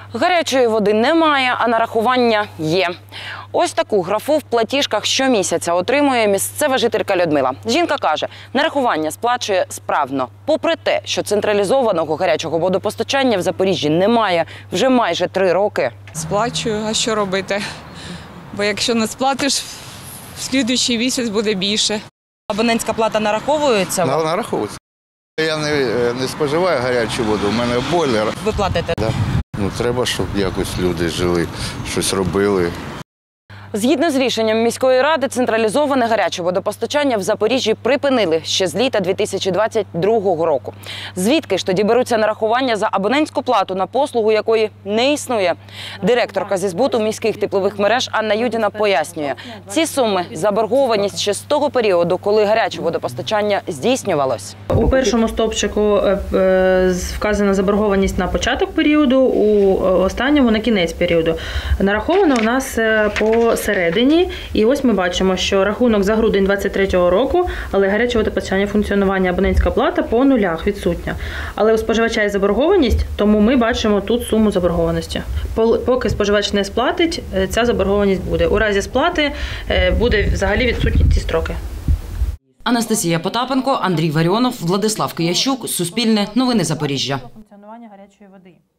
Гарячої води немає, а нарахування є. Ось таку графу в платіжках щомісяця отримує місцева жителька Людмила. Жінка каже, нарахування сплачує справно. Попри те, що централізованого гарячого водопостачання в Запоріжжі немає вже майже 3 роки. Сплачую, а що робити? Бо якщо не сплатиш, в слідуючий місяць буде більше. Абонентська плата нараховується? Нараховується. Я не споживаю гарячу воду, у мене бойлер. Ви платите? Да. Треба, щоб якось люди жили, щось робили. Згідно з рішенням міської ради, централізоване гаряче водопостачання в Запоріжжі припинили ще з літа 2022 року. Звідки ж тоді беруться нарахування за абонентську плату на послугу, якої не існує? Директорка зі збуту міських теплових мереж Анна Юдіна пояснює, ці суми – заборгованість ще з того періоду, коли гаряче водопостачання здійснювалось. У першому стовпчику вказана заборгованість на початок періоду, у останньому – на кінець періоду. Нараховано у нас посередині, і ось ми бачимо, що рахунок за грудень 2023 року, але гаряче водопостачання, функціонування, абонентська плата по нулях відсутня. Але у споживача є заборгованість, тому ми бачимо тут суму заборгованості. Поки споживач не сплатить, ця заборгованість буде. У разі сплати буде взагалі відсутні ці строки. Анастасія Потапенко, Андрій Варіонов, Владислав Киящук, Суспільне, Новини Запоріжжя. Функціонування гарячої води.